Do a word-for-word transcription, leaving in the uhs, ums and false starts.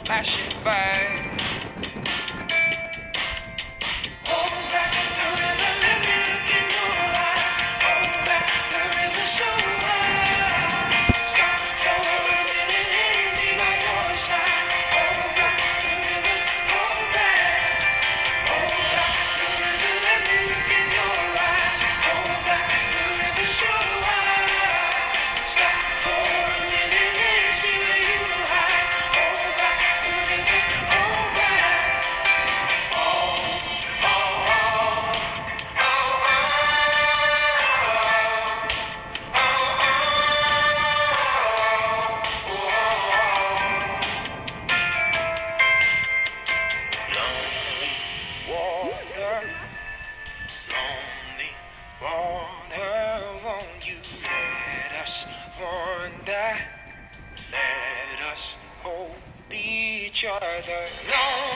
flashing by. Hold back the river, let me look in your eyes. Hold back the river so wide. Stop for a minute and be by your side. Hold back the river, hold back. Hold back the river, let me look in your eyes. Hold back the river so wide. Stop for a minute and see where you hide. Hold back the river, hold back. Lonely water, lonely water, won't you let us wander? Let us hold each other. Lonely